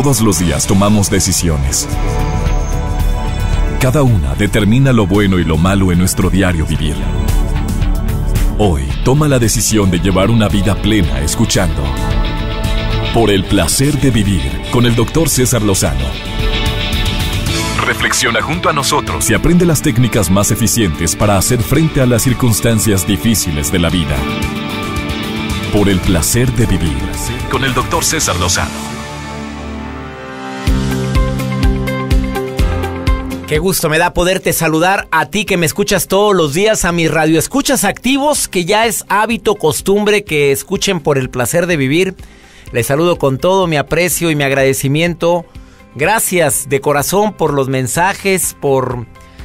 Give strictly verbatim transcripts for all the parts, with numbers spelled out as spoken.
Todos los días tomamos decisiones. Cada una determina lo bueno y lo malo en nuestro diario vivir. Hoy, toma la decisión de llevar una vida plena escuchando Por el placer de vivir con el doctor César Lozano. Reflexiona junto a nosotros y aprende las técnicas más eficientes para hacer frente a las circunstancias difíciles de la vida. Por el placer de vivir con el doctor César Lozano. Qué gusto me da poderte saludar a ti que me escuchas todos los días, a mis radioescuchas activos, que ya es hábito, costumbre que escuchen Por el placer de vivir. Les saludo con todo mi aprecio y mi agradecimiento. Gracias de corazón por los mensajes, por...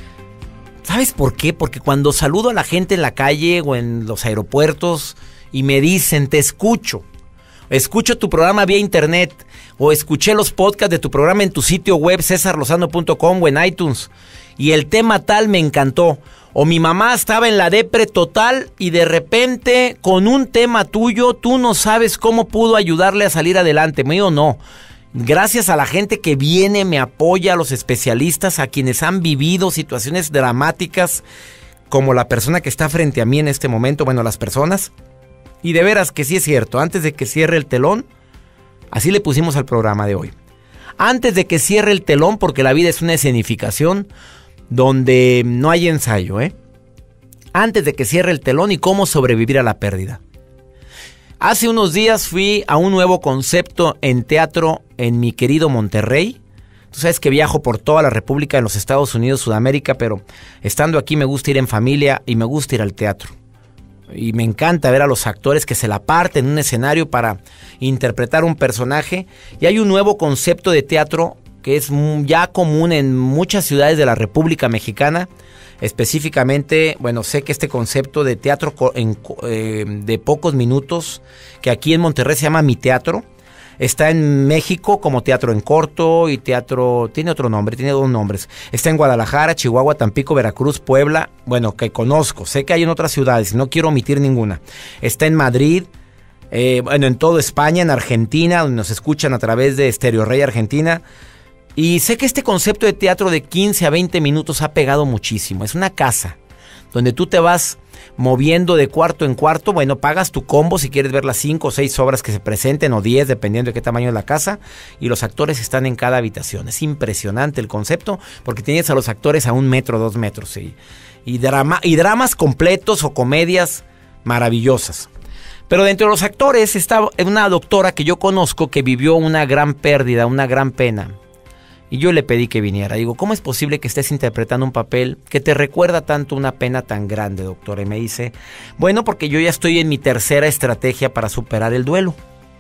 ¿Sabes por qué? Porque cuando saludo a la gente en la calle o en los aeropuertos y me dicen, te escucho, escucho tu programa vía internet, o escuché los podcasts de tu programa en tu sitio web cesar lozano punto com o en iTunes, y el tema tal me encantó, o mi mamá estaba en la depre total y de repente con un tema tuyo tú no sabes cómo pudo ayudarle a salir adelante. Me digo, no, gracias a la gente que viene, me apoya, a los especialistas, a quienes han vivido situaciones dramáticas como la persona que está frente a mí en este momento, bueno, las personas. Y de veras que sí es cierto, antes de que cierre el telón, así le pusimos al programa de hoy. Antes de que cierre el telón, porque la vida es una escenificación donde no hay ensayo, ¿eh? Antes de que cierre el telón y cómo sobrevivir a la pérdida. Hace unos días fui a un nuevo concepto en teatro en mi querido Monterrey. Tú sabes que viajo por toda la República en los Estados Unidos, Sudamérica, pero estando aquí me gusta ir en familia y me gusta ir al teatro. Y me encanta ver a los actores que se la parten en un escenario para interpretar un personaje. Y hay un nuevo concepto de teatro que es ya común en muchas ciudades de la República Mexicana. Específicamente, bueno, sé que este concepto de teatro en, eh, de pocos minutos, que aquí en Monterrey se llama Mi Teatro, está en México como Teatro en Corto y teatro, tiene otro nombre, tiene dos nombres. Está en Guadalajara, Chihuahua, Tampico, Veracruz, Puebla, bueno, que conozco. Sé que hay en otras ciudades, no quiero omitir ninguna. Está en Madrid, eh, bueno, en toda España, en Argentina, donde nos escuchan a través de Stereo Rey Argentina. Y sé que este concepto de teatro de quince a veinte minutos ha pegado muchísimo. Es una casa donde tú te vas moviendo de cuarto en cuarto. Bueno, pagas tu combo si quieres ver las cinco o seis obras que se presenten, o diez, dependiendo de qué tamaño es la casa, y los actores están en cada habitación. Es impresionante el concepto, porque tienes a los actores a un metro, dos metros, ¿sí? y, drama, y dramas completos o comedias maravillosas. Pero dentro de los actores está una doctora que yo conozco que vivió una gran pérdida, una gran pena. Y yo le pedí que viniera. Digo, ¿cómo es posible que estés interpretando un papel que te recuerda tanto una pena tan grande, doctora? Y me dice, bueno, porque yo ya estoy en mi tercera estrategia para superar el duelo.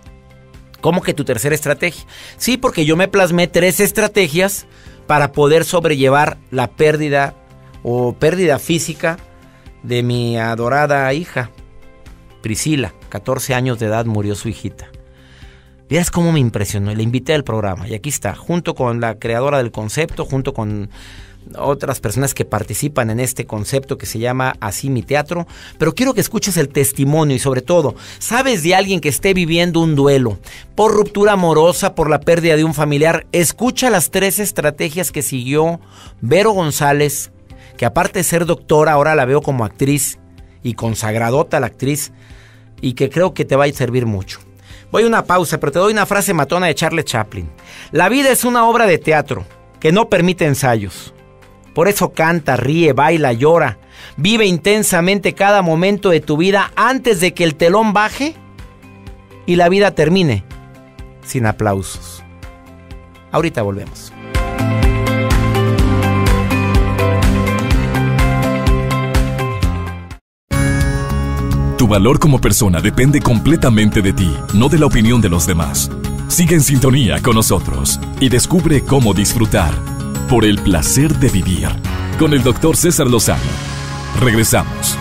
¿Cómo que tu tercera estrategia? Sí, porque yo me plasmé tres estrategias para poder sobrellevar la pérdida o pérdida física de mi adorada hija, Priscila. catorce años de edad murió su hijita. Veas cómo me impresionó y le invité al programa. Y aquí está, junto con la creadora del concepto, junto con otras personas que participan en este concepto que se llama Así Mi Teatro. Pero quiero que escuches el testimonio y sobre todo, ¿sabes de alguien que esté viviendo un duelo por ruptura amorosa, por la pérdida de un familiar? Escucha las tres estrategias que siguió Vero González, que aparte de ser doctora, ahora la veo como actriz y consagradota la actriz, y que creo que te va a servir mucho. Voy a una pausa, pero te doy una frase matona de Charles Chaplin. La vida es una obra de teatro que no permite ensayos. Por eso canta, ríe, baila, llora. Vive intensamente cada momento de tu vida antes de que el telón baje y la vida termine sin aplausos. Ahorita volvemos. Tu valor como persona depende completamente de ti, no de la opinión de los demás. Sigue en sintonía con nosotros y descubre cómo disfrutar por el placer de vivir con el doctor César Lozano. Regresamos.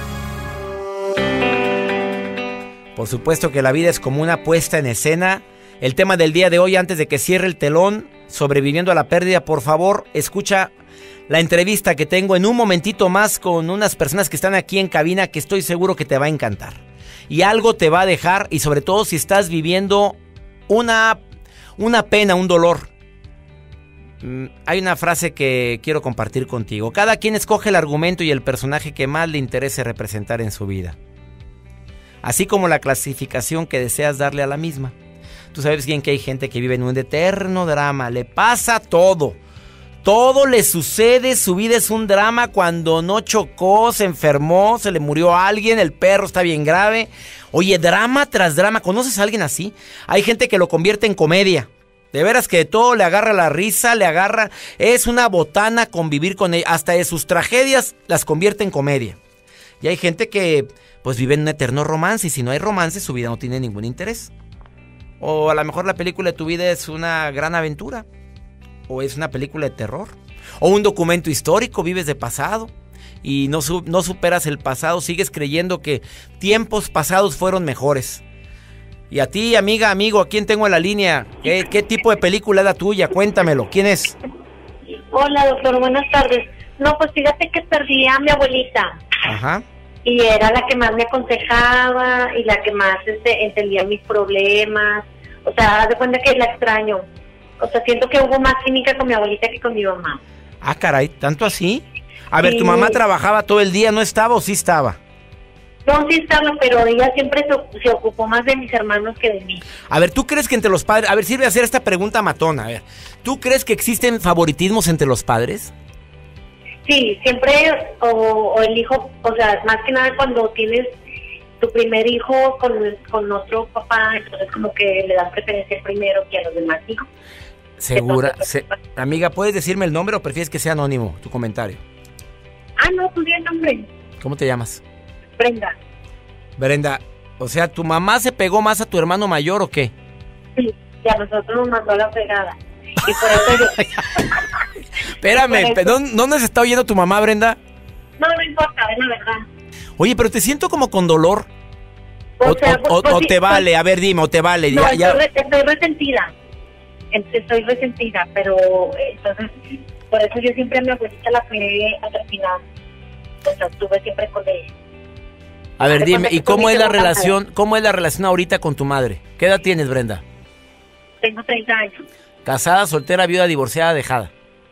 Por supuesto que la vida es como una puesta en escena. El tema del día de hoy, antes de que cierre el telón, sobreviviendo a la pérdida, por favor, escucha la entrevista que tengo en un momentito más con unas personas que están aquí en cabina, que estoy seguro que te va a encantar. Y algo te va a dejar, y sobre todo si estás viviendo una, una pena, un dolor. Mm, hay una frase que quiero compartir contigo. Cada quien escoge el argumento y el personaje que más le interese representar en su vida, así como la clasificación que deseas darle a la misma. Tú sabes bien que hay gente que vive en un eterno drama, le pasa todo. Todo le sucede, su vida es un drama. Cuando no chocó, se enfermó, se le murió a alguien, el perro está bien grave. Oye, drama tras drama. ¿Conoces a alguien así? Hay gente que lo convierte en comedia. De veras que de todo le agarra la risa, le agarra... Es una botana convivir con ella. Hasta de sus tragedias las convierte en comedia. Y hay gente que pues vive en un eterno romance, y si no hay romance, su vida no tiene ningún interés. O a lo mejor la película de tu vida es una gran aventura. O es una película de terror. O un documento histórico, vives de pasado y no, su- no superas el pasado, sigues creyendo que tiempos pasados fueron mejores. Y a ti, amiga, amigo, ¿a quién tengo en la línea? ¿Qué, qué tipo de película es la tuya? Cuéntamelo, ¿quién es? Hola, doctor, buenas tardes. No, pues fíjate que perdí a mi abuelita. Ajá. Y era la que más me aconsejaba y la que más este, entendía mis problemas. O sea, haz de cuenta que la extraño. O sea, siento que hubo más química con mi abuelita que con mi mamá. Ah, caray, ¿tanto así? A ver, Sí. ¿tu mamá trabajaba todo el día? ¿No estaba o sí estaba? No, sí estaba, pero ella siempre se, se ocupó más de mis hermanos que de mí. A ver, ¿tú crees que entre los padres... A ver, sirve hacer esta pregunta matona, a ver. ¿Tú crees que existen favoritismos entre los padres? Sí, siempre, o, o el hijo, o sea, más que nada cuando tienes tu primer hijo con, con otro papá, entonces como que le das preferencia primero que a los demás hijos. Segura. Entonces, Se- amiga, ¿puedes decirme el nombre o prefieres que sea anónimo tu comentario? Ah, no, pues bien, nombre. ¿Cómo te llamas? Brenda. Brenda, o sea, ¿tu mamá se pegó más a tu hermano mayor o qué? Sí, y a nosotros nos mandó a la fregada. Y por eso yo... Espérame, Por eso- ¿dó- ¿dónde se está oyendo tu mamá, Brenda? No, no importa, es la verdad. Oye, pero te siento como con dolor. O, O sea, o- o- pues o sí, te pues- vale, a ver, dime, o te vale. No, ya, ya. Estoy, re- estoy resentida. Estoy resentida, pero entonces, por eso yo siempre a mi abuelita la cuidé hasta el final. O sea, estuve siempre con ella. A ver, Haz de dime, cuenta ¿y que cómo conmigo es la no pasa relación, cómo es la relación ahorita con tu madre? ¿Qué edad tienes, Brenda? Tengo treinta años. ¿Casada, soltera, viuda, divorciada, dejada?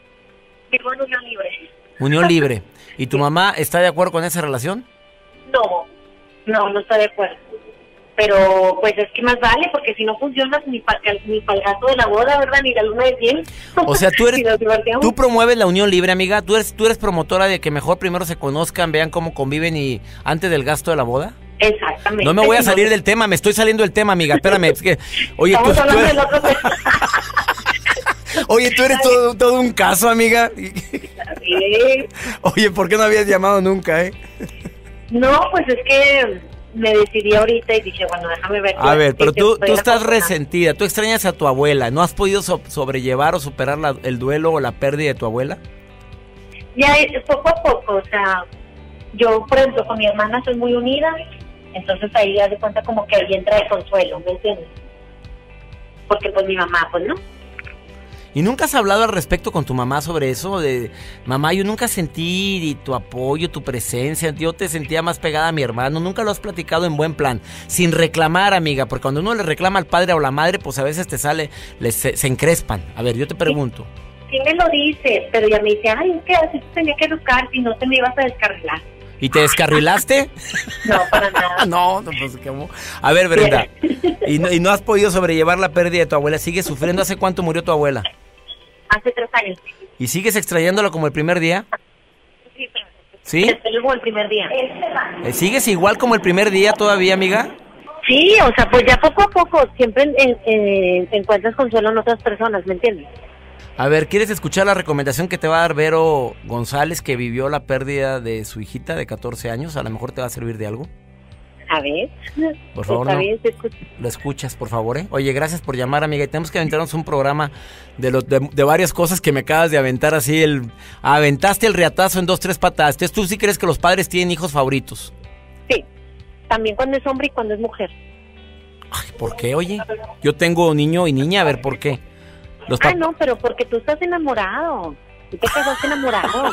Vivo en unión libre. Unión libre. ¿Y tu mamá está de acuerdo con esa relación? No, no, no estoy de acuerdo. Pero, pues es que más vale, porque si no funciona ni para ni pa el gasto de la boda, ¿verdad? Ni la luna de miel. O sea, tú eres, Si nos divertimos. tú promueves la unión libre, amiga. ¿Tú eres, tú eres promotora de que mejor primero se conozcan, vean cómo conviven y antes del gasto de la boda? Exactamente. No me voy a salir del tema, me estoy saliendo del tema, amiga. Espérame, es que, oye, tú, Estamos tú hablando eres, del otro tema. oye, tú eres todo, todo un caso, amiga. Sí. Oye, ¿por qué no habías llamado nunca, eh? No, pues es que me decidí ahorita y dije, bueno, déjame ver. A ver, pero que tú, estoy tú estás afortunada. resentida, tú extrañas a tu abuela. ¿No has podido so- sobrellevar o superar la- el duelo o la pérdida de tu abuela? Ya, eh, poco a poco, o sea, yo, por ejemplo, con mi hermana soy muy unida, entonces ahí ya de cuenta como que ahí entra el consuelo, ¿me entiendes? Porque pues mi mamá, pues no. ¿Y nunca has hablado al respecto con tu mamá sobre eso? De, mamá, yo nunca sentí tu apoyo, tu presencia, yo te sentía más pegada a mi hermano. Nunca lo has platicado en buen plan, sin reclamar, amiga, porque cuando uno le reclama al padre o la madre, pues a veces te sale, les, se, se encrespan. A ver, yo te pregunto. Sí me lo dice, pero ella me dice, ay, es que así te tenía que educar, si no te me ibas a descarrilar. ¿Y te descarrilaste? No, para nada. No, no, pues ¿cómo? A ver, Brenda, ¿y no, ¿y no has podido sobrellevar la pérdida de tu abuela? ¿Sigues sufriendo? ¿Hace cuánto murió tu abuela? Hace tres años. ¿Y sigues extrañándola como el primer día? Sí, pero... ¿Sí? Desde luego el primer día. ¿Eh, ¿Sigues igual como el primer día todavía, amiga? Sí, o sea, pues ya poco a poco siempre en, en, en- encuentras consuelo en otras personas, ¿me entiendes? A ver, ¿quieres escuchar la recomendación que te va a dar Vero González, que vivió la pérdida de su hijita de catorce años? A lo mejor te va a servir de algo. A ver. Por favor, Está no. bien, te escucho. Lo escuchas, por favor, ¿eh? Oye, gracias por llamar, amiga. Y tenemos que aventarnos un programa de, lo, de, de varias cosas que me acabas de aventar así. el Aventaste el riatazo en dos, tres patadas. Entonces, ¿tú sí crees que los padres tienen hijos favoritos? Sí, también cuando es hombre y cuando es mujer. Ay, ¿por qué, oye? Yo tengo niño y niña, a ver, ¿por qué? Los Ah, pap- no, pero porque tú estás enamorado. Tú te casaste enamorado.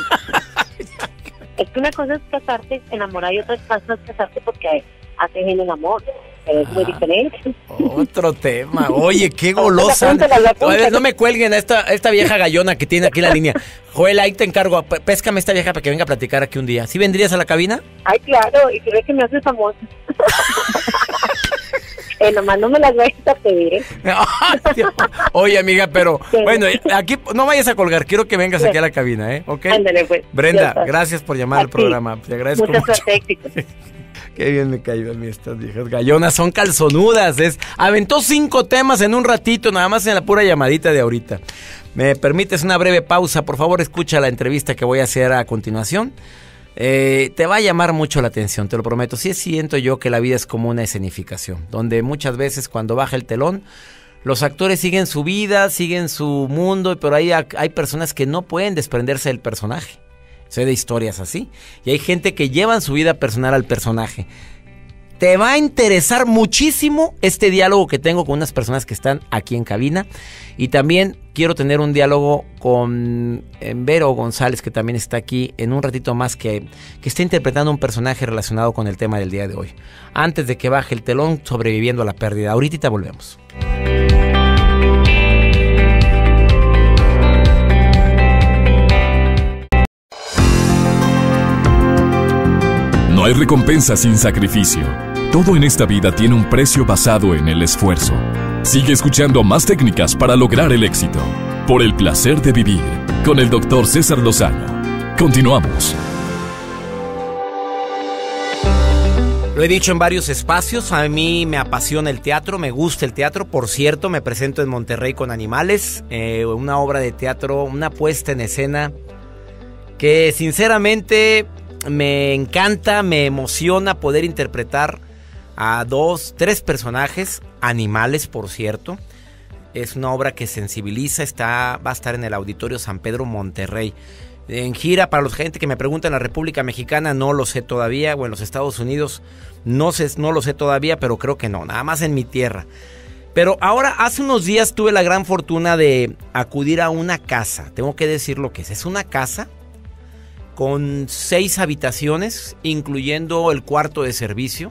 Es que una cosa es casarte enamorado y otra cosa es casarte porque haces el amor. pero es muy diferente. Otro tema. Oye, qué golosa. A ver, no me cuelguen a esta, esta vieja gallona que tiene aquí la línea. Joel, ahí te encargo. Péscame esta vieja para que venga a platicar aquí un día. ¿Sí vendrías a la cabina? Ay, claro, y creo que me hace famosa. Eh, nomás no me las vayas a pedir, ¿eh? Oye, amiga, pero sí. Bueno, aquí no vayas a colgar, quiero que vengas sí. aquí a la cabina, ¿eh? ¿Ok? Ándale, pues. Brenda, gracias por llamar al programa, te agradezco mucho. Muchas gracias. Qué bien me caído a mí estas viejas gallonas, son calzonudas, es, aventó cinco temas en un ratito, nada más en la pura llamadita de ahorita. ¿Me permites una breve pausa? Por favor, escucha la entrevista que voy a hacer a continuación. Eh, te va a llamar mucho la atención, te lo prometo. Sí siento yo que la vida es como una escenificación, donde muchas veces cuando baja el telón, los actores siguen su vida, siguen su mundo, pero hay, hay personas que no pueden desprenderse del personaje. Sé de historias así. Y hay gente que llevan su vida personal al personaje. Te va a interesar muchísimo este diálogo que tengo con unas personas que están aquí en cabina. Y también quiero tener un diálogo con Vero González, que también está aquí en un ratito más, que, que está interpretando un personaje relacionado con el tema del día de hoy. Antes de que baje el telón, sobreviviendo a la pérdida. Ahorita volvemos. No hay recompensa sin sacrificio. Todo en esta vida tiene un precio basado en el esfuerzo. Sigue escuchando más técnicas para lograr el éxito. Por el placer de vivir, con el doctor César Lozano. Continuamos. Lo he dicho en varios espacios, a mí me apasiona el teatro, me gusta el teatro. Por cierto, me presento en Monterrey con Animales, eh, una obra de teatro, una puesta en escena que sinceramente me encanta, me emociona poder interpretar a dos, tres personajes, animales por cierto. Es una obra que sensibiliza, está, va a estar en el Auditorio San Pedro Monterrey. En gira, para la gente que me pregunta en la República Mexicana, no lo sé todavía, o en los Estados Unidos, no sé, no lo sé todavía, pero creo que no, nada más en mi tierra. Pero ahora, hace unos días tuve la gran fortuna de acudir a una casa, tengo que decir lo que es, es una casa con seis habitaciones, incluyendo el cuarto de servicio.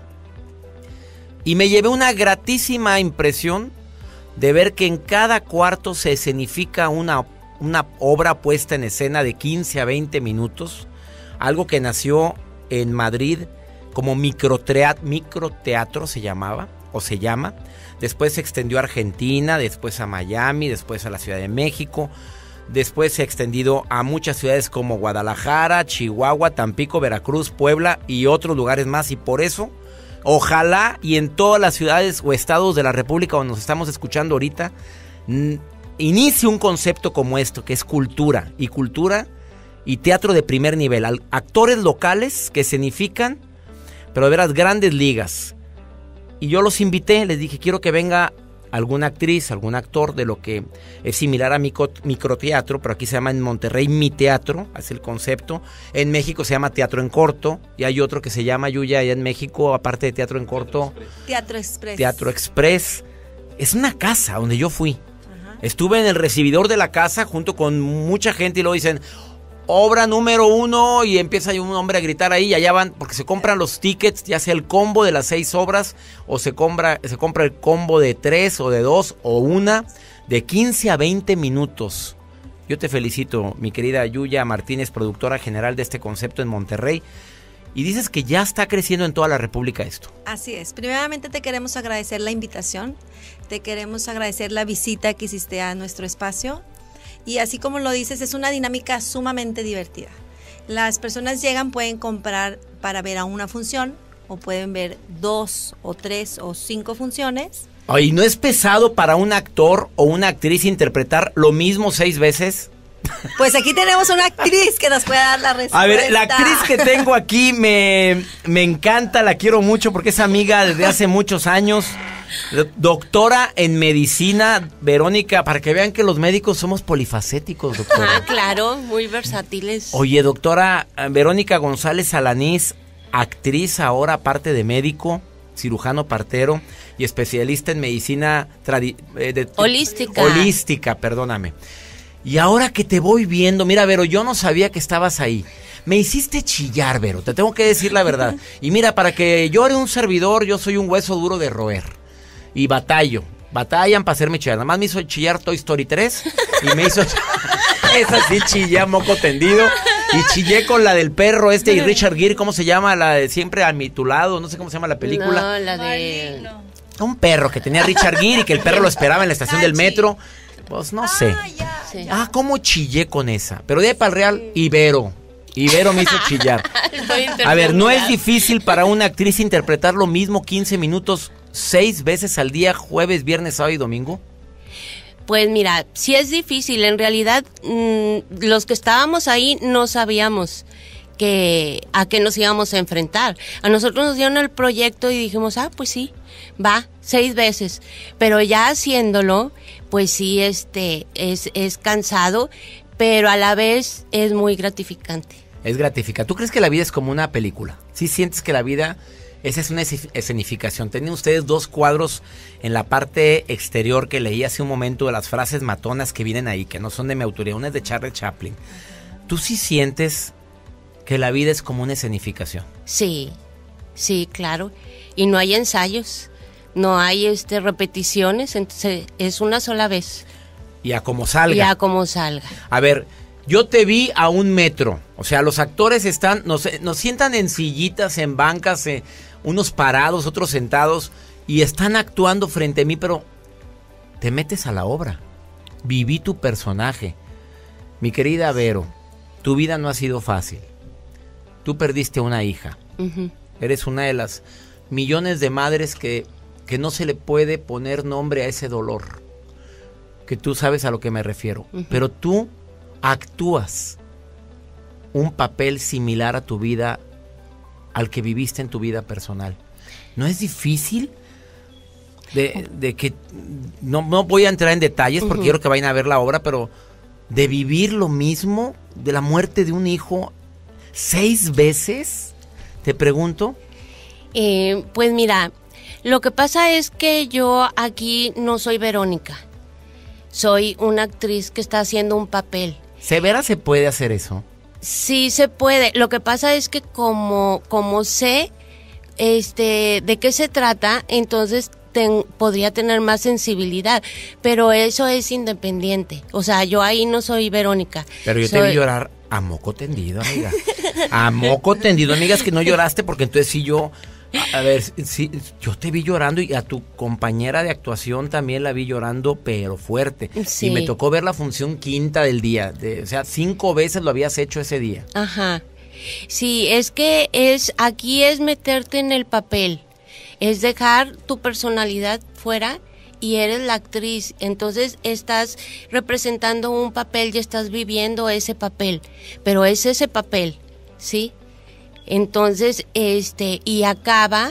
Y me llevé una gratísima impresión de ver que en cada cuarto se escenifica una, una obra puesta en escena de quince a veinte minutos. Algo que nació en Madrid como microteatro, microteatro se llamaba, o se llama. Después se extendió a Argentina, después a Miami, después a la Ciudad de México. Después se ha extendido a muchas ciudades como Guadalajara, Chihuahua, Tampico, Veracruz, Puebla y otros lugares más. Y por eso, ojalá y en todas las ciudades o estados de la República donde nos estamos escuchando ahorita, n- inicie un concepto como esto, que es cultura. Y cultura y teatro de primer nivel. Al- actores locales que escenifican, pero de veras grandes ligas. Y yo los invité, les dije, quiero que venga alguna actriz, algún actor de lo que es similar a micro, microteatro, pero aquí se llama en Monterrey mi teatro, es el concepto. En México se llama teatro en corto, y hay otro que se llama, Yuya, allá en México, aparte de teatro en corto, Teatro Express. Teatro Express. Es una casa donde yo fui. Ajá. Estuve en el recibidor de la casa junto con mucha gente y luego dicen, obra número uno, y empieza un hombre a gritar ahí, y allá van, porque se compran los tickets, ya sea el combo de las seis obras, o se compra, se compra el combo de tres, o de dos, o una, de quince a veinte minutos. Yo te felicito, mi querida Yuya Martínez, productora general de este concepto en Monterrey, y dices que ya está creciendo en toda la República esto. Así es, primeramente te queremos agradecer la invitación, te queremos agradecer la visita que hiciste a nuestro espacio. Y así como lo dices, es una dinámica sumamente divertida. Las personas llegan, pueden comprar para ver a una función, o pueden ver dos, o tres, o cinco funciones. Ay, ¿no es pesado para un actor o una actriz interpretar lo mismo seis veces? Pues aquí tenemos una actriz que nos puede dar la respuesta. A ver, la actriz que tengo aquí me, me encanta, la quiero mucho porque es amiga desde hace muchos años. Doctora en medicina, Verónica, para que vean que los médicos somos polifacéticos, doctora. Ah, claro, muy versátiles. Oye, doctora Verónica González Alanís, actriz ahora, aparte de médico, cirujano partero y especialista en medicina tradi- eh, de, holística. Holística, perdóname. Y ahora que te voy viendo, mira, Vero, yo no sabía que estabas ahí. Me hiciste chillar, Vero, te tengo que decir la verdad. Y mira, para que llore un servidor, yo soy un hueso duro de roer. Y batallo, batallan para hacerme chillar. Nada más me hizo chillar Toy Story tres y me hizo... Esa sí chillé a moco tendido. Y chillé con la del perro este y Richard Gere, ¿cómo se llama? La de Siempre a mi tu lado, no sé cómo se llama la película. No, la de... Un perro que tenía Richard Gere y que el perro lo esperaba en la estación del metro. Pues no sé. Sí. Ah, cómo chillé con esa. Pero de ahí para el Real, Ibero. Ibero me hizo chillar. A ver, ¿no es difícil para una actriz interpretar lo mismo quince minutos seis veces al día, jueves, viernes, sábado y domingo? Pues mira, sí es difícil. En realidad, mmm, los que estábamos ahí no sabíamos que a qué nos íbamos a enfrentar. A nosotros nos dieron el proyecto y dijimos, ah, pues sí, va, seis veces. Pero ya haciéndolo, pues sí, este, es, es cansado, pero a la vez es muy gratificante. Es gratificante. ¿Tú crees que la vida es como una película? ¿Sí sientes que la vida... Esa es una escenificación? Tienen ustedes dos cuadros en la parte exterior que leí hace un momento de las frases matonas que vienen ahí, que no son de mi autoría, una es de Charlie Chaplin. ¿Tú sí sientes que la vida es como una escenificación? Sí, sí, claro. Y no hay ensayos, no hay este repeticiones, entonces es una sola vez. Y a como salga. Y a como salga. A ver, yo te vi a un metro, o sea, los actores están, nos, nos sientan en sillitas, en bancas, eh, unos parados, otros sentados, y están actuando frente a mí, pero te metes a la obra. Viví tu personaje. Mi querida Vero, tu vida no ha sido fácil. Tú perdiste una hija. Uh-huh. Eres una de las millones de madres que, que no se le puede poner nombre a ese dolor. Que tú sabes a lo que me refiero. Uh-huh. Pero tú actúas un papel similar a tu vida, al que viviste en tu vida personal. ¿No es difícil? De, de que no, no voy a entrar en detalles porque uh-huh. quiero que vayan a ver la obra, pero de vivir lo mismo, de la muerte de un hijo seis veces, te pregunto. Eh, pues mira, lo que pasa es que yo aquí no soy Verónica, soy una actriz que está haciendo un papel. ¿Se verá se puede hacer eso? Sí se puede. Lo que pasa es que como como sé este de qué se trata, entonces ten, podría tener más sensibilidad, pero eso es independiente. O sea, yo ahí no soy Verónica. Pero yo soy... te vi llorar a moco tendido, amiga. A moco tendido, amigas, que no lloraste porque entonces sí yo... A ver, sí, yo te vi llorando y a tu compañera de actuación también la vi llorando, pero fuerte. Sí. Y me tocó ver la función quinta del día. De, o sea, cinco veces lo habías hecho ese día. Ajá. Sí, es que es aquí es meterte en el papel. Es dejar tu personalidad fuera y eres la actriz. Entonces estás representando un papel y estás viviendo ese papel. Pero es ese papel, ¿sí? Entonces, este, y acaba,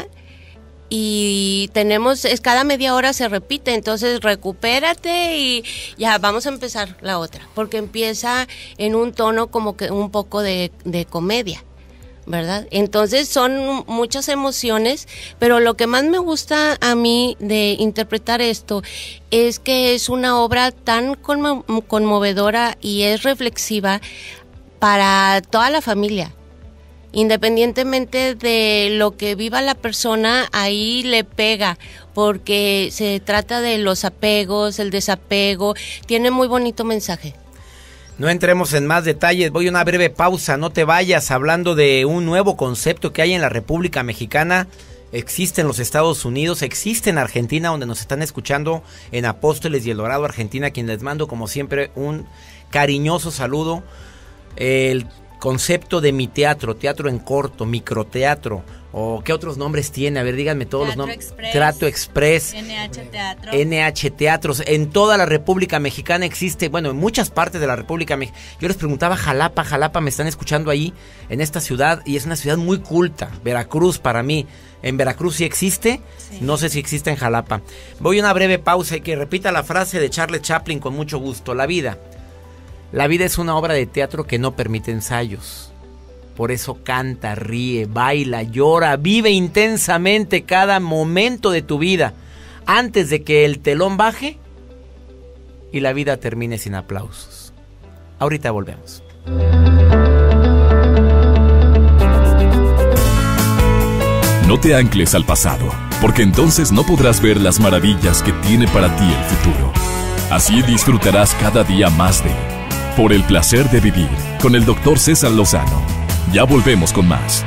y tenemos, es cada media hora se repite, entonces recupérate y ya vamos a empezar la otra, porque empieza en un tono como que un poco de, de comedia, ¿verdad? Entonces son muchas emociones, pero lo que más me gusta a mí de interpretar esto es que es una obra tan conmo- conmovedora y es reflexiva para toda la familia. Independientemente de lo que viva la persona, ahí le pega, porque se trata de los apegos, el desapego, tiene muy bonito mensaje. No entremos en más detalles, voy a una breve pausa, no te vayas, hablando de un nuevo concepto que hay en la República Mexicana, existe en los Estados Unidos, existe en Argentina, donde nos están escuchando en Apóstoles y El Dorado, Argentina, a quien les mando como siempre un cariñoso saludo. El concepto de mi teatro, teatro en corto, microteatro, o qué otros nombres tiene, a ver, díganme todos Teatro los nombres. Express, Trato Express, N H Teatro. N H Teatros, en toda la República Mexicana existe, bueno, en muchas partes de la República Mexicana. Yo les preguntaba, Jalapa, Jalapa, me están escuchando ahí, en esta ciudad, y es una ciudad muy culta, Veracruz para mí. ¿En Veracruz sí existe? Sí. No sé si existe en Jalapa. Voy a una breve pausa y que repita la frase de Charlie Chaplin con mucho gusto. La vida. La vida es una obra de teatro que no permite ensayos. Por eso canta, ríe, baila, llora, vive intensamente cada momento de tu vida antes de que el telón baje y la vida termine sin aplausos. Ahorita volvemos. No te ancles al pasado, porque entonces no podrás ver las maravillas que tiene para ti el futuro. Así disfrutarás cada día más de Por el placer de vivir, con el doctor César Lozano. Ya volvemos con más.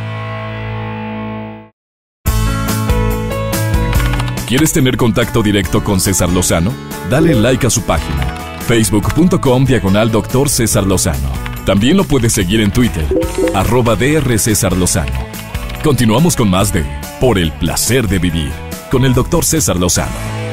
¿Quieres tener contacto directo con César Lozano? Dale like a su página, facebook.com diagonal doctor César Lozano. También lo puedes seguir en Twitter, arroba dr César Lozano. Continuamos con más de Por el placer de vivir, con el doctor César Lozano.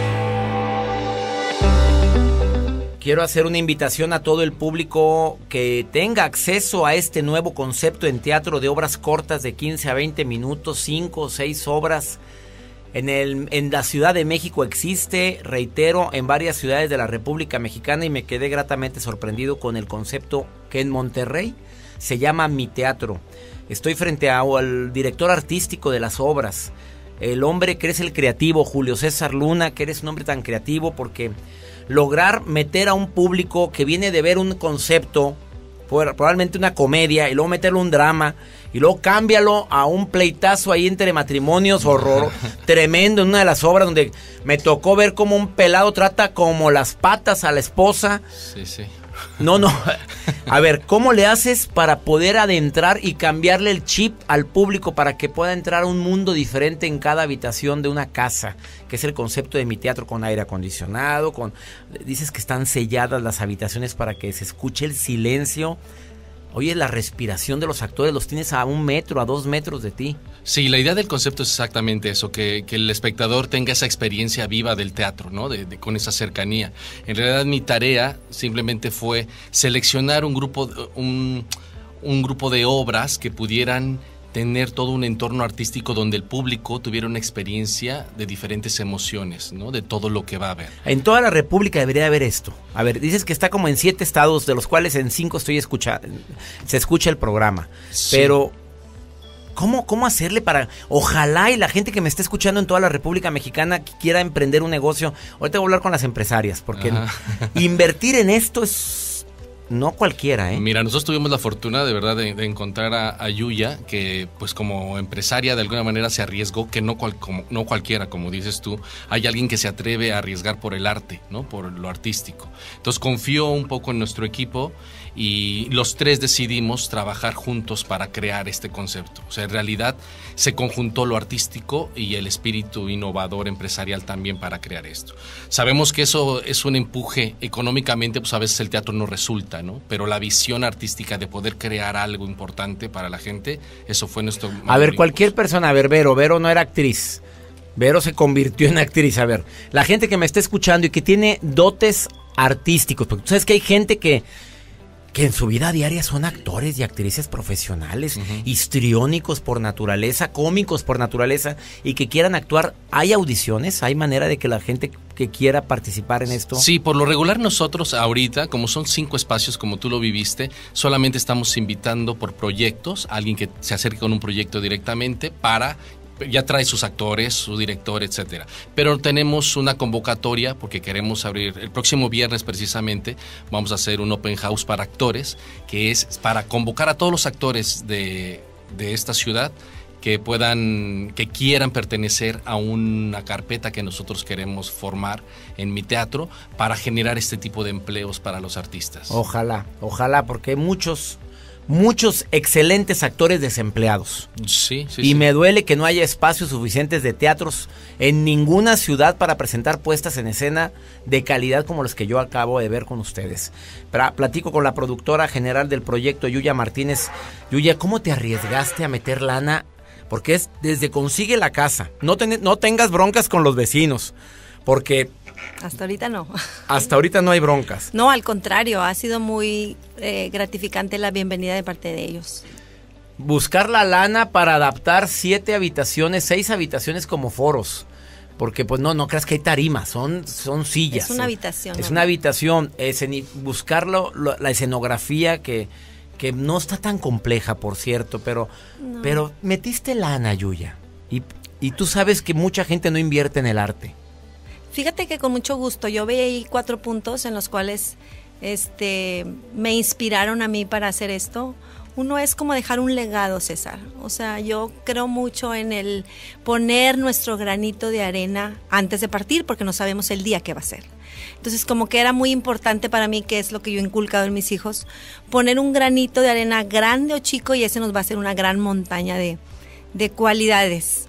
Quiero hacer una invitación a todo el público que tenga acceso a este nuevo concepto en teatro de obras cortas de quince a veinte minutos, cinco o seis obras. En, el, en la Ciudad de México existe, reitero, en varias ciudades de la República Mexicana, y me quedé gratamente sorprendido con el concepto que en Monterrey se llama Mi Teatro. Estoy frente a, al director artístico de las obras, el hombre que eres el creativo, Julio César Luna, que eres un hombre tan creativo, porque lograr meter a un público que viene de ver un concepto, probablemente una comedia, y luego meterle un drama, y luego cámbialo a un pleitazo ahí entre matrimonios, horror, tremendo, en una de las obras donde me tocó ver cómo un pelado trata como las patas a la esposa. Sí, sí. No, no. A ver, ¿cómo le haces para poder adentrar y cambiarle el chip al público para que pueda entrar a un mundo diferente en cada habitación de una casa? Que es el concepto de Mi Teatro, con aire acondicionado, con... Dices que están selladas las habitaciones para que se escuche el silencio. Oye, la respiración de los actores los tienes a un metro, a dos metros de ti. Sí, la idea del concepto es exactamente eso, que, que el espectador tenga esa experiencia viva del teatro, ¿no? De, de, con esa cercanía. En realidad mi tarea simplemente fue seleccionar un grupo, un, un grupo de obras que pudieran tener todo un entorno artístico donde el público tuviera una experiencia de diferentes emociones, ¿no? De todo lo que va a ver. En toda la República debería haber esto. A ver, dices que está como en siete estados, de los cuales en cinco estoy escuchando, se escucha el programa. Sí. Pero, ¿cómo, ¿cómo hacerle para...? Ojalá y la gente que me esté escuchando en toda la República Mexicana quiera emprender un negocio. Ahorita voy a hablar con las empresarias, porque invertir en esto es... No cualquiera, ¿eh? Mira, nosotros tuvimos la fortuna de verdad de, de encontrar a, a Yuya, que pues como empresaria de alguna manera se arriesgó, que no, cual, como, no cualquiera, como dices tú, hay alguien que se atreve a arriesgar por el arte, ¿no? Por lo artístico. Entonces confío un poco en nuestro equipo y los tres decidimos trabajar juntos para crear este concepto. O sea, en realidad se conjuntó lo artístico y el espíritu innovador empresarial también para crear esto. Sabemos que eso es un empuje económicamente, pues a veces el teatro no resulta, ¿no? Pero la visión artística de poder crear algo importante para la gente, eso fue nuestro... A ver, cualquier persona, a ver, Vero, Vero no era actriz. Vero se convirtió en actriz. A ver, la gente que me está escuchando y que tiene dotes artísticos, porque tú sabes que hay gente que... que en su vida diaria son actores y actrices profesionales, uh-huh. histriónicos por naturaleza, cómicos por naturaleza, y que quieran actuar. ¿Hay audiciones? ¿Hay manera de que la gente que quiera participar en esto? Sí, por lo regular nosotros ahorita, como son cinco espacios como tú lo viviste, solamente estamos invitando por proyectos a alguien que se acerque con un proyecto directamente para... Ya trae sus actores, su director, etcétera. Pero tenemos una convocatoria porque queremos abrir, el próximo viernes precisamente, vamos a hacer un open house para actores, que es para convocar a todos los actores de, de esta ciudad que puedan, que quieran pertenecer a una carpeta que nosotros queremos formar en Mi Teatro para generar este tipo de empleos para los artistas. Ojalá, ojalá, porque hay muchos... Muchos excelentes actores desempleados. Sí, sí, y sí. me duele que no haya espacios suficientes de teatros en ninguna ciudad para presentar puestas en escena de calidad como los que yo acabo de ver con ustedes. Pra, platico con la productora general del proyecto, Yuya Martínez. Yuya, ¿cómo te arriesgaste a meter lana? Porque es desde consigue la casa. No, ten, no tengas broncas con los vecinos, porque... Hasta ahorita no. Hasta ahorita no hay broncas. No, al contrario, ha sido muy eh, gratificante la bienvenida de parte de ellos. Buscar la lana para adaptar siete habitaciones, seis habitaciones como foros. Porque pues no, no creas que hay tarimas, son, son sillas. Es una habitación. Es ¿no? una habitación. Esceni- buscarlo, lo, la escenografía que, que no está tan compleja, por cierto, pero, no. pero metiste lana, Yuya. Y, y tú sabes que mucha gente no invierte en el arte. Fíjate que con mucho gusto, yo veía ahí cuatro puntos en los cuales este, me inspiraron a mí para hacer esto. Uno es como dejar un legado, César. O sea, yo creo mucho en el poner nuestro granito de arena antes de partir, porque no sabemos el día que va a ser. Entonces, como que era muy importante para mí, que es lo que yo he inculcado en mis hijos, poner un granito de arena grande o chico, y ese nos va a hacer una gran montaña de, de cualidades.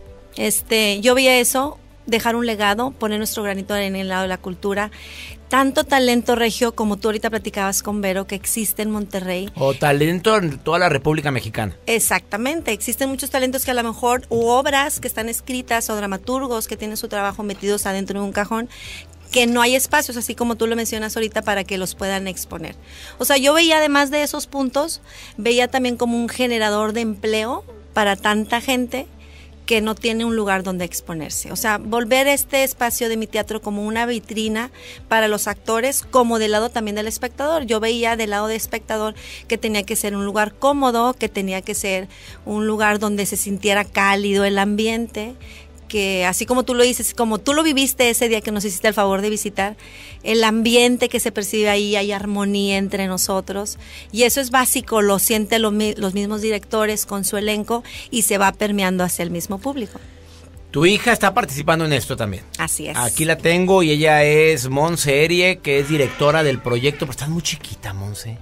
Este, yo veía eso, dejar un legado, poner nuestro granito de arena en el lado de la cultura. Tanto talento regio, como tú ahorita platicabas con Vero, que existe en Monterrey. O talento en toda la República Mexicana. Exactamente, existen muchos talentos que a lo mejor, u obras que están escritas, o dramaturgos que tienen su trabajo metidos adentro de un cajón, que no hay espacios, así como tú lo mencionas ahorita, para que los puedan exponer. O sea, yo veía, además de esos puntos, veía también como un generador de empleo para tanta gente que no tiene un lugar donde exponerse. O sea, volver este espacio de mi teatro como una vitrina para los actores, como del lado también del espectador. Yo veía del lado del espectador que tenía que ser un lugar cómodo, que tenía que ser un lugar donde se sintiera cálido el ambiente, que así como tú lo dices, como tú lo viviste ese día que nos hiciste el favor de visitar, el ambiente que se percibe ahí, hay armonía entre nosotros, y eso es básico, lo sienten lo, los mismos directores con su elenco, y se va permeando hacia el mismo público. Tu hija está participando en esto también. Así es. Aquí la tengo, y ella es Monse Erie, que es directora del proyecto, pero estás muy chiquita, Monse.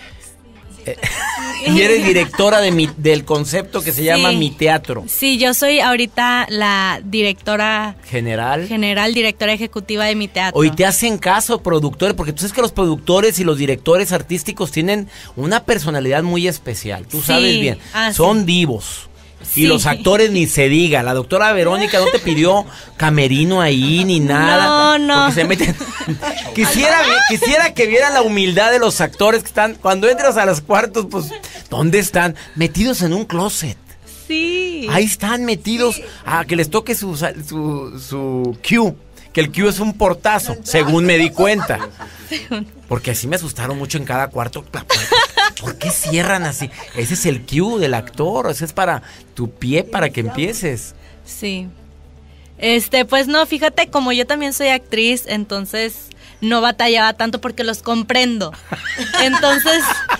Eh, y eres directora de mi, del concepto que se sí. llama Mi Teatro. Sí, yo soy ahorita la directora general, general, directora ejecutiva de Mi Teatro. Hoy te hacen caso, productores, porque tú sabes que los productores y los directores artísticos tienen una personalidad muy especial. Tú sí. sabes bien, ah, son sí. divos. Y sí. los actores ni se diga. La doctora Verónica no te pidió camerino ahí ni nada. No, no. Se meten. quisiera, quisiera que vieran la humildad de los actores que están. Cuando entras a los cuartos, pues, ¿dónde están? Metidos en un closet. Sí. Ahí están metidos. A ah, que les toque su, su, su cue. Que el cue es un portazo, según me di cuenta. Porque así me asustaron mucho en cada cuarto. ¿Por qué cierran así? Ese es el cue del actor, ese es para tu pie, para que empieces. Sí. Este, pues no, fíjate, como yo también soy actriz, entonces no batallaba tanto porque los comprendo. Entonces,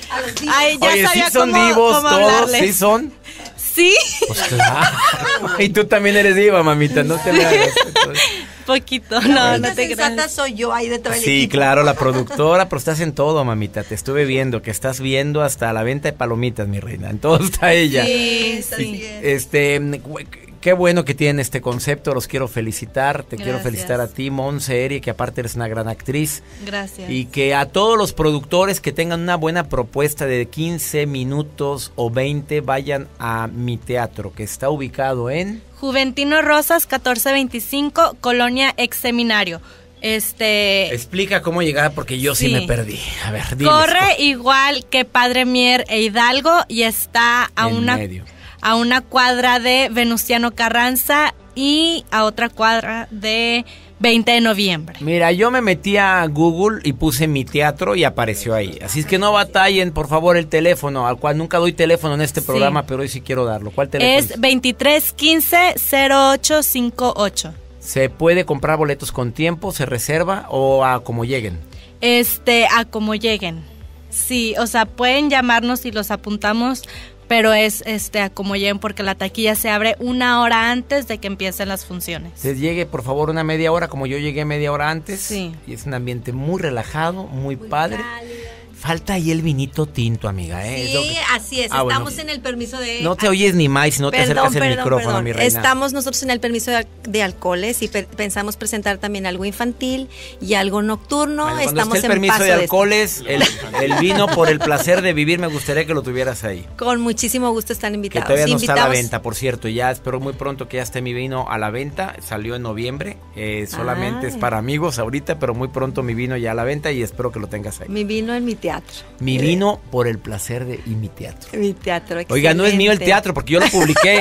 ay, ya Oye, sabía sí son cómo, divos cómo todos, hablarles. ¿sí son? Sí. Pues claro. Y tú también eres diva, mamita, no te me hagas. Poquito, no, no te creas. Soy yo ahí detrás del Sí, equipo. claro, la productora, pero estás en todo, mamita. Te estuve viendo que estás viendo hasta la venta de palomitas, mi reina. En todo está ella. Sí, sí. Este, qué bueno que tienen este concepto. Los quiero felicitar. Te Gracias. quiero felicitar a ti, Monse Erie, que aparte eres una gran actriz. Gracias. Y que a todos los productores que tengan una buena propuesta de quince minutos o veinte, vayan a Mi Teatro, que está ubicado en Juventino Rosas, catorce veinticinco, Colonia Ex Seminario. Este... Explica cómo llegar, porque yo sí, sí me perdí. A ver, diles. Corre igual que Padre Mier e Hidalgo, y está a en una, medio. a una cuadra de Venustiano Carranza y a otra cuadra de veinte de noviembre. Mira, yo me metí a Google y puse Mi Teatro y apareció ahí. Así es que no batallen, por favor, el teléfono, al cual nunca doy teléfono en este programa, sí. pero hoy sí quiero darlo. ¿Cuál teléfono? Es veintitrés quince cero ocho cincuenta y ocho. ¿Se puede comprar boletos con tiempo, se reserva o a como lleguen? Este, a como lleguen. Sí, o sea, pueden llamarnos y los apuntamos, pero es este a como lleguen, porque la taquilla se abre una hora antes de que empiecen las funciones. Se llegue, por favor, una media hora, como yo llegué media hora antes. Sí. Y es un ambiente muy relajado, muy, muy padre. Cálido. Falta ahí el vinito tinto, amiga, ¿eh? Sí, es que... así es. Ah, Estamos bueno. en el permiso de... No te oyes ni más si no te perdón, acercas perdón, el micrófono, perdón. mi reina. Estamos nosotros en el permiso de, de alcoholes y pe pensamos presentar también algo infantil y algo nocturno. Bueno, Estamos esté el en permiso paso de alcoholes, de el, el vino por el placer de vivir, me gustaría que lo tuvieras ahí. Con muchísimo gusto están invitados. Que todavía no Invitamos... está a la venta, por cierto. Ya espero muy pronto que ya esté mi vino a la venta. Salió en noviembre. Eh, solamente Ay. es para amigos ahorita, pero muy pronto mi vino ya a la venta y espero que lo tengas ahí. Mi vino en Mi Teatro. Mi vino por el placer de y Mi Teatro. Mi Teatro, excelente. Oiga, no es mío el teatro porque yo lo publiqué.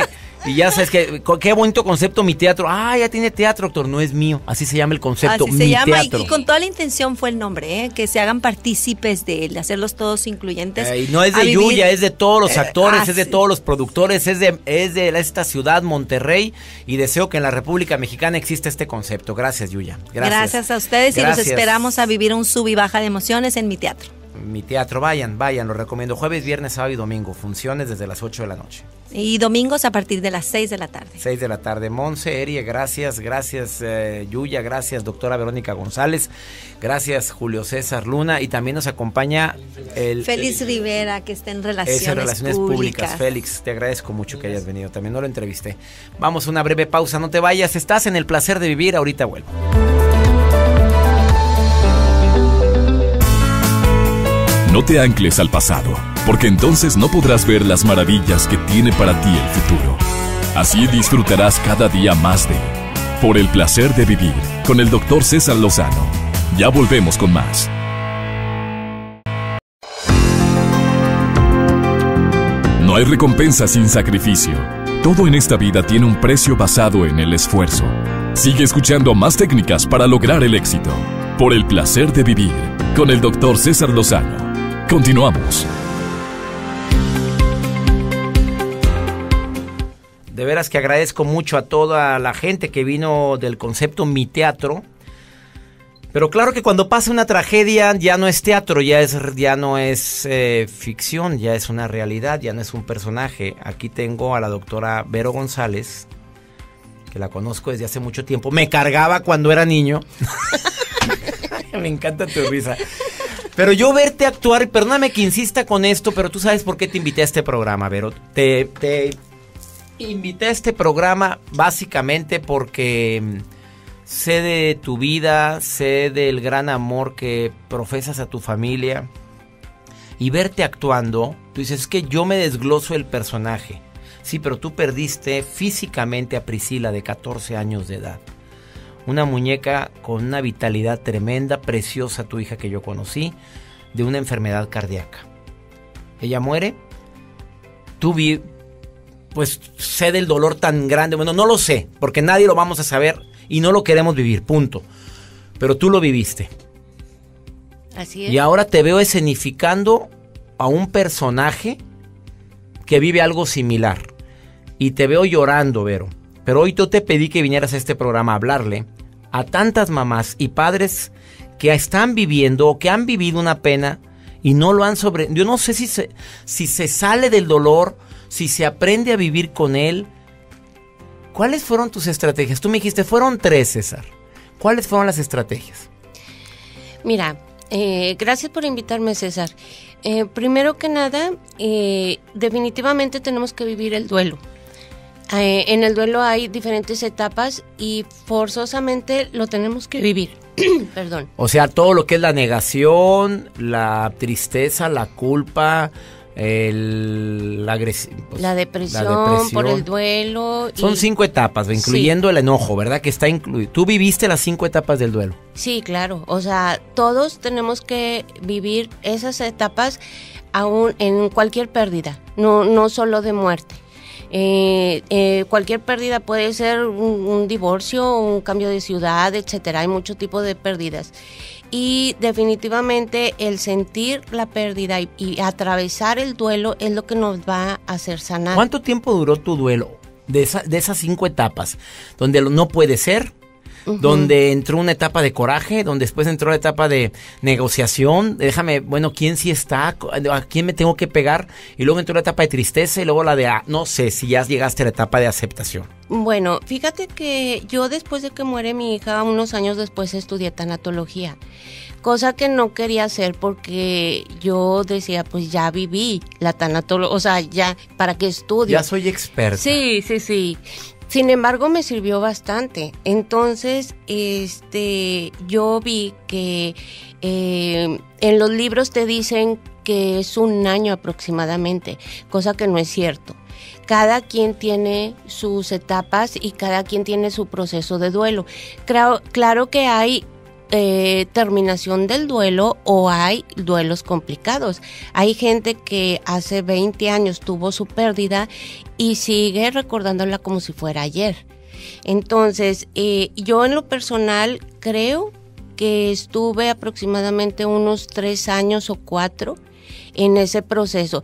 Y ya sabes que qué bonito concepto mi teatro. Ah, ya tiene teatro, doctor. No es mío. Así se llama el concepto, Así se mi llama, teatro. y, y con toda la intención fue el nombre, ¿eh? Que se hagan partícipes de él, hacerlos todos incluyentes. Eh, y no es de vivir, Yuya, es de todos los actores, eh, es de así. todos los productores, es de, es de esta ciudad, Monterrey, y deseo que en la República Mexicana exista este concepto. Gracias, Yuya. Gracias. Gracias a ustedes Gracias. y los esperamos a vivir un sub y baja de emociones en mi teatro. Mi teatro, vayan, vayan, lo recomiendo. Jueves, viernes, sábado y domingo. Funciones desde las ocho de la noche. Y domingos a partir de las seis de la tarde. seis de la tarde. Monse, Erie, gracias, gracias eh, Yuya, gracias doctora Verónica González, gracias Julio César Luna, y también nos acompaña el... Félix el, Rivera, que está en Relaciones, es en Relaciones Públicas. Públicas. Félix, te agradezco mucho que hayas venido, también no lo entrevisté. Vamos a una breve pausa, no te vayas, estás en el placer de vivir, ahorita vuelvo. No te ancles al pasado, porque entonces no podrás ver las maravillas que tiene para ti el futuro. Así disfrutarás cada día más de Por el placer de vivir, con el doctor César Lozano. Ya volvemos con más. No hay recompensa sin sacrificio. Todo en esta vida tiene un precio basado en el esfuerzo. Sigue escuchando más técnicas para lograr el éxito. Por el placer de vivir, con el doctor César Lozano. Continuamos. De veras que agradezco mucho a toda la gente que vino del concepto Mi Teatro. Pero claro que cuando pasa una tragedia ya no es teatro, ya, es, ya no es eh, ficción, ya es una realidad, ya no es un personaje. Aquí tengo a la doctora Vero González, que la conozco desde hace mucho tiempo. Me cargaba cuando era niño. Me encanta tu risa. Pero yo verte actuar, y perdóname que insista con esto, pero tú sabes por qué te invité a este programa, Vero. Te, te invité a este programa básicamente porque sé de tu vida, sé del gran amor que profesas a tu familia. Y verte actuando, tú dices, es que yo me desgloso el personaje. Sí, pero tú perdiste físicamente a Priscila de catorce años de edad. Una muñeca con una vitalidad tremenda, preciosa, tu hija que yo conocí, de una enfermedad cardíaca. Ella muere. Tú vi, pues sé del dolor tan grande. Bueno, no lo sé, porque nadie lo vamos a saber y no lo queremos vivir, punto. Pero tú lo viviste. Así es. Y ahora te veo escenificando a un personaje que vive algo similar. Y te veo llorando, Vero. Pero hoy yo te pedí que vinieras a este programa a hablarle a tantas mamás y padres que están viviendo o que han vivido una pena y no lo han sobre... Yo no sé si se, si se sale del dolor, si se aprende a vivir con él. ¿Cuáles fueron tus estrategias? Tú me dijiste, fueron tres, César. ¿Cuáles fueron las estrategias? Mira, eh, gracias por invitarme, César. Eh, primero que nada, eh, definitivamente tenemos que vivir el duelo. Eh, en el duelo hay diferentes etapas y forzosamente lo tenemos que vivir. Perdón. O sea, todo lo que es la negación, la tristeza, la culpa, el, la, agresi- pues, la, depresión, la depresión por el duelo. Son y... cinco etapas, incluyendo sí. el enojo, ¿verdad? Que está incluido. ¿Tú viviste las cinco etapas del duelo? Sí, claro. O sea, todos tenemos que vivir esas etapas aún en cualquier pérdida, no, no solo de muerte. Eh, eh, cualquier pérdida puede ser un, un divorcio, un cambio de ciudad, etcétera. Hay mucho tipo de pérdidas y definitivamente el sentir la pérdida y, y atravesar el duelo es lo que nos va a hacer sanar. ¿Cuánto tiempo duró tu duelo de, esa, de esas cinco etapas? Donde no puede ser, uh-huh. donde entró una etapa de coraje, donde después entró la etapa de negociación, déjame, bueno, ¿quién sí está? ¿A quién me tengo que pegar? Y luego entró la etapa de tristeza y luego la de, ah, no sé, si ya llegaste a la etapa de aceptación. Bueno, fíjate que yo después de que muere mi hija, unos años después estudié tanatología, cosa que no quería hacer porque yo decía, pues ya viví la tanatología, o sea, ya, ¿para qué estudio? Ya soy experta. Sí, sí, sí. Sin embargo, me sirvió bastante. Entonces, este, yo vi que eh, en los libros te dicen que es un año aproximadamente, cosa que no es cierto. Cada quien tiene sus etapas y cada quien tiene su proceso de duelo. Claro, claro que hay eh, terminación del duelo o hay duelos complicados. Hay gente que hace veinte años tuvo su pérdida y sigue recordándola como si fuera ayer. Entonces, eh, yo en lo personal creo que estuve aproximadamente unos tres años o cuatro en ese proceso.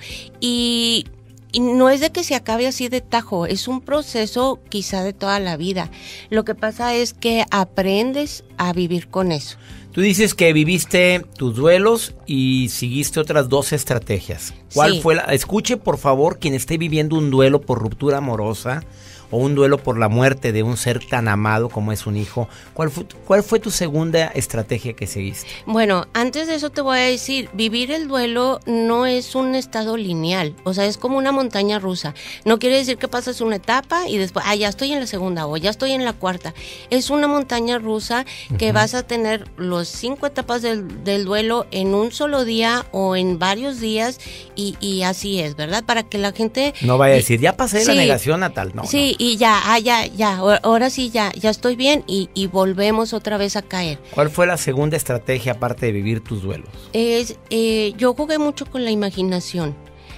Y, y no es de que se acabe así de tajo, es un proceso quizá de toda la vida. Lo que pasa es que aprendes a vivir con eso. Tú dices que viviste tus duelos y seguiste otras dos estrategias. ¿Cuál Sí. fue la? Escuche, por favor, quien esté viviendo un duelo por ruptura amorosa o un duelo por la muerte de un ser tan amado como es un hijo. ¿Cuál fue, cuál fue tu segunda estrategia que seguiste? Bueno, antes de eso te voy a decir, vivir el duelo no es un estado lineal, o sea, es como una montaña rusa. No quiere decir que pasas una etapa y después, ah, ya estoy en la segunda o ya estoy en la cuarta. Es una montaña rusa que uh-huh. vas a tener los cinco etapas del, del duelo en un solo día o en varios días y, y así es, ¿verdad? Para que la gente... No vaya a decir, ya pasé sí, la negación a tal, no. Sí, no. y ya, ah, ya, ya, ahora sí, ya, ya estoy bien y, y volvemos otra vez a caer. ¿Cuál fue la segunda estrategia aparte de vivir tus duelos? Es, eh, yo jugué mucho con la imaginación,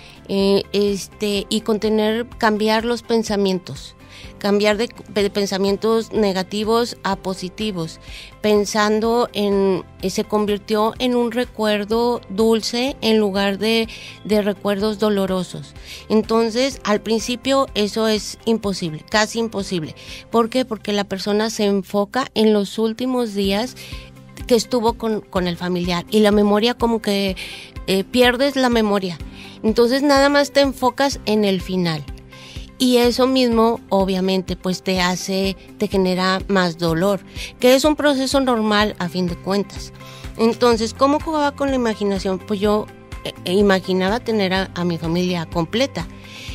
eh, este, y con tener, cambiar los pensamientos. Cambiar de, de pensamientos negativos a positivos, pensando en, se convirtió en un recuerdo dulce en lugar de, de recuerdos dolorosos. Entonces, al principio eso es imposible, casi imposible. ¿Por qué? Porque la persona se enfoca en los últimos días que estuvo con, con el familiar y la memoria como que eh, pierdes la memoria. Entonces, nada más te enfocas en el final. Y eso mismo, obviamente, pues te hace, te genera más dolor, que es un proceso normal a fin de cuentas. Entonces, ¿cómo jugaba con la imaginación? Pues yo eh, imaginaba tener a, a mi familia completa.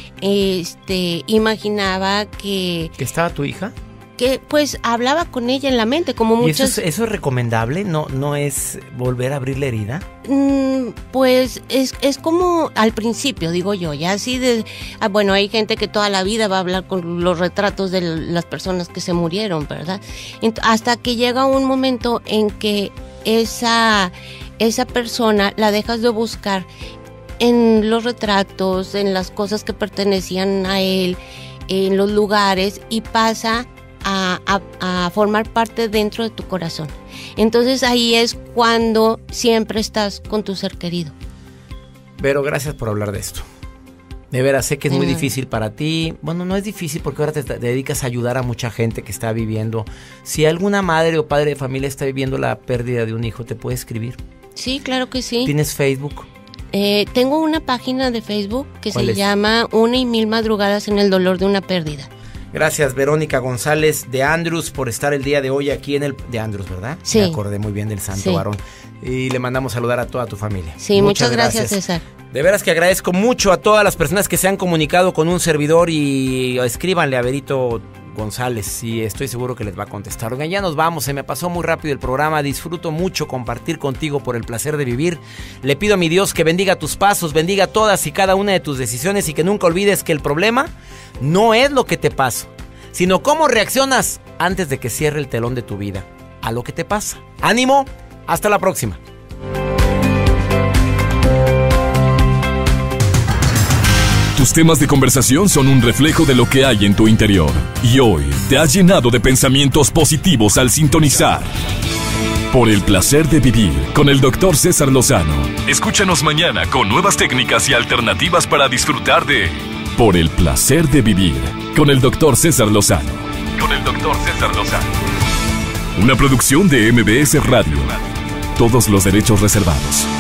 Este, imaginaba que... ¿Que estaba tu hija? Que pues hablaba con ella en la mente, como muchas... ¿Y eso es, eso es recomendable? ¿No, no es volver a abrir la herida? Mm, pues es, es como al principio, digo yo, ya así de... Ah, bueno, hay gente que toda la vida va a hablar con los retratos de las personas que se murieron, ¿verdad? Ent- hasta que llega un momento en que esa, esa persona la dejas de buscar en los retratos, en las cosas que pertenecían a él, en los lugares, y pasa... A, a, a formar parte dentro de tu corazón. Entonces ahí es cuando siempre estás con tu ser querido. Pero gracias por hablar de esto. De veras, sé que es muy uh-huh. difícil para ti. Bueno, no es difícil porque ahora te, te dedicas a ayudar a mucha gente que está viviendo. Si alguna madre o padre de familia está viviendo la pérdida de un hijo, ¿te puede escribir? Sí, claro que sí. ¿Tienes Facebook? Eh, tengo una página de Facebook que se es? llama Una y Mil Madrugadas en el Dolor de una Pérdida. Gracias, Verónica González de Andrews, por estar el día de hoy aquí en el... De Andrews, ¿verdad? Sí. Me acordé muy bien del santo sí. varón. Y le mandamos saludar a toda tu familia. Sí, muchas, muchas gracias, gracias, César. De veras que agradezco mucho a todas las personas que se han comunicado con un servidor y escríbanle a Verito González y estoy seguro que les va a contestar. Oigan, ya nos vamos, se me pasó muy rápido el programa, disfruto mucho compartir contigo por el placer de vivir. Le pido a mi Dios que bendiga tus pasos, bendiga todas y cada una de tus decisiones y que nunca olvides que el problema no es lo que te pasa, sino cómo reaccionas antes de que cierre el telón de tu vida a lo que te pasa. ¡Ánimo! Hasta la próxima. Tus temas de conversación son un reflejo de lo que hay en tu interior. Y hoy te has llenado de pensamientos positivos al sintonizar Por el placer de vivir con el doctor César Lozano. Escúchanos mañana con nuevas técnicas y alternativas para disfrutar de Por el placer de vivir con el doctor César Lozano. Con el doctor César Lozano. Una producción de M B S Radio. Todos los derechos reservados.